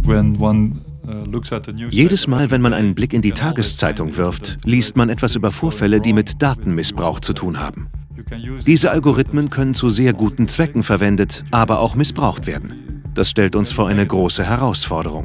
Jedes Mal, wenn man einen Blick in die Tageszeitung wirft, liest man etwas über Vorfälle, die mit Datenmissbrauch zu tun haben. Diese Algorithmen können zu sehr guten Zwecken verwendet, aber auch missbraucht werden. Das stellt uns vor eine große Herausforderung.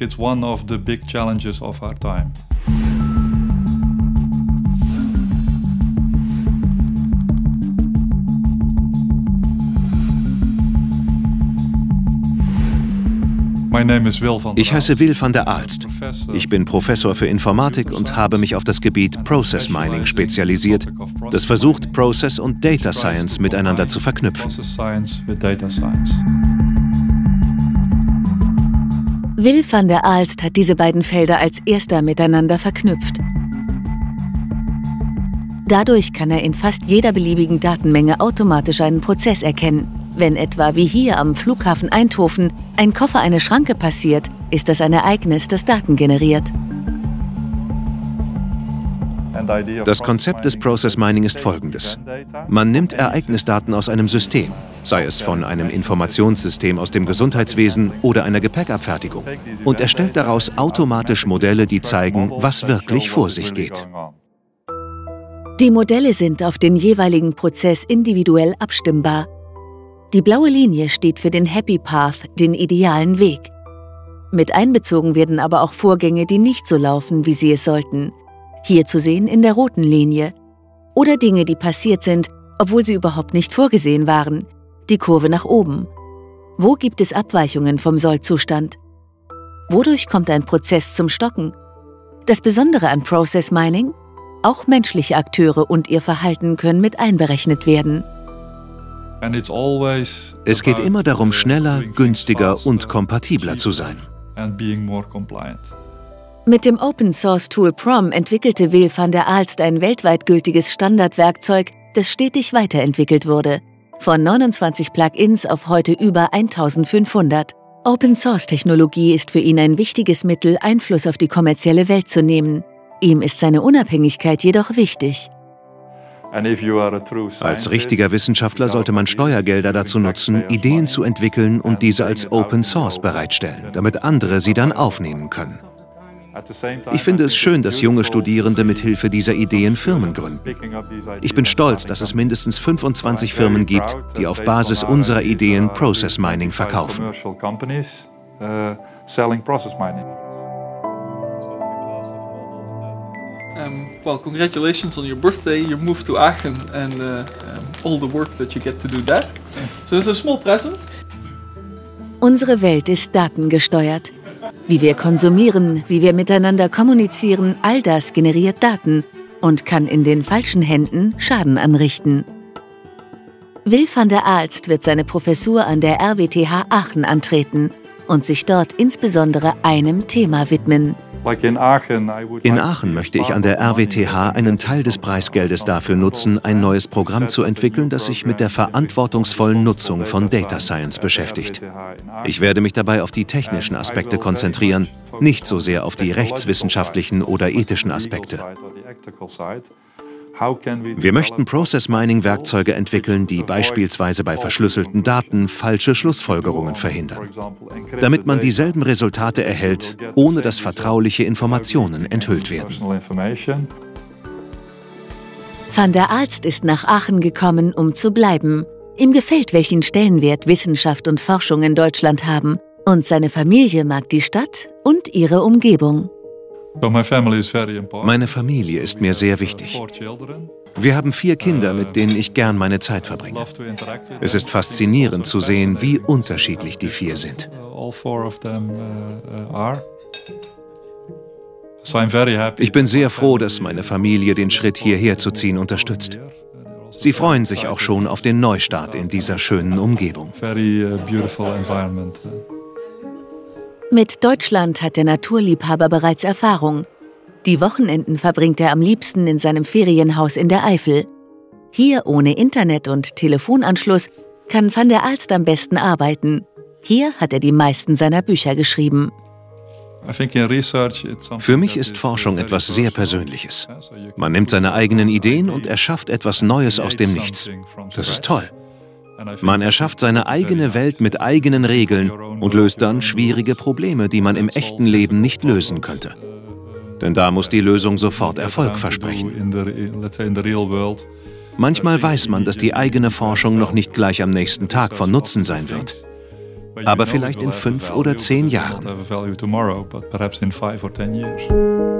Ich heiße Wil van der Aalst. Ich bin Professor für Informatik und habe mich auf das Gebiet Process Mining spezialisiert, das versucht, Process und Data Science miteinander zu verknüpfen. Wil van der Aalst hat diese beiden Felder als erster miteinander verknüpft. Dadurch kann er in fast jeder beliebigen Datenmenge automatisch einen Prozess erkennen. Wenn etwa wie hier am Flughafen Eindhoven ein Koffer eine Schranke passiert, ist das ein Ereignis, das Daten generiert. Das Konzept des Process Mining ist folgendes. Man nimmt Ereignisdaten aus einem System, sei es von einem Informationssystem aus dem Gesundheitswesen oder einer Gepäckabfertigung, und erstellt daraus automatisch Modelle, die zeigen, was wirklich vor sich geht. Die Modelle sind auf den jeweiligen Prozess individuell abstimmbar. Die blaue Linie steht für den Happy Path, den idealen Weg. Mit einbezogen werden aber auch Vorgänge, die nicht so laufen, wie sie es sollten. Hier zu sehen in der roten Linie. Oder Dinge, die passiert sind, obwohl sie überhaupt nicht vorgesehen waren. Die Kurve nach oben. Wo gibt es Abweichungen vom Sollzustand? Wodurch kommt ein Prozess zum Stocken? Das Besondere an Process Mining? Auch menschliche Akteure und ihr Verhalten können mit einberechnet werden. Es geht immer darum, schneller, günstiger und kompatibler zu sein. Mit dem Open-Source-Tool Prom entwickelte Wil van der Aalst ein weltweit gültiges Standardwerkzeug, das stetig weiterentwickelt wurde. Von 29 Plugins auf heute über 1500. Open-Source-Technologie ist für ihn ein wichtiges Mittel, Einfluss auf die kommerzielle Welt zu nehmen. Ihm ist seine Unabhängigkeit jedoch wichtig. Als richtiger Wissenschaftler sollte man Steuergelder dazu nutzen, Ideen zu entwickeln und diese als Open Source bereitstellen, damit andere sie dann aufnehmen können. Ich finde es schön, dass junge Studierende mit Hilfe dieser Ideen Firmen gründen. Ich bin stolz, dass es mindestens 25 Firmen gibt, die auf Basis unserer Ideen Process Mining verkaufen. Well, congratulations on your birthday, your move to Aachen and all the work that you get to do there. So it's a small present. Unsere Welt ist datengesteuert. Wie wir konsumieren, wie wir miteinander kommunizieren, all das generiert Daten und kann in den falschen Händen Schaden anrichten. Wil van der Aalst wird seine Professur an der RWTH Aachen antreten und sich dort insbesondere einem Thema widmen. In Aachen möchte ich an der RWTH einen Teil des Preisgeldes dafür nutzen, ein neues Programm zu entwickeln, das sich mit der verantwortungsvollen Nutzung von Data Science beschäftigt. Ich werde mich dabei auf die technischen Aspekte konzentrieren, nicht so sehr auf die rechtswissenschaftlichen oder ethischen Aspekte. Wir möchten Process Mining Werkzeuge entwickeln, die beispielsweise bei verschlüsselten Daten falsche Schlussfolgerungen verhindern, damit man dieselben Resultate erhält, ohne dass vertrauliche Informationen enthüllt werden. Van der Aalst ist nach Aachen gekommen, um zu bleiben. Ihm gefällt, welchen Stellenwert Wissenschaft und Forschung in Deutschland haben. Und seine Familie mag die Stadt und ihre Umgebung. Meine Familie ist mir sehr wichtig. Wir haben 4 Kinder, mit denen ich gern meine Zeit verbringe. Es ist faszinierend zu sehen, wie unterschiedlich die 4 sind. Ich bin sehr froh, dass meine Familie den Schritt hierher zu ziehen unterstützt. Sie freuen sich auch schon auf den Neustart in dieser schönen Umgebung. Mit Deutschland hat der Naturliebhaber bereits Erfahrung. Die Wochenenden verbringt er am liebsten in seinem Ferienhaus in der Eifel. Hier ohne Internet und Telefonanschluss kann van der Aalst am besten arbeiten. Hier hat er die meisten seiner Bücher geschrieben. Für mich ist Forschung etwas sehr Persönliches. Man nimmt seine eigenen Ideen und erschafft etwas Neues aus dem Nichts. Das ist toll. Man erschafft seine eigene Welt mit eigenen Regeln und löst dann schwierige Probleme, die man im echten Leben nicht lösen könnte. Denn da muss die Lösung sofort Erfolg versprechen. Manchmal weiß man, dass die eigene Forschung noch nicht gleich am nächsten Tag von Nutzen sein wird. Aber vielleicht in 5 oder 10 Jahren.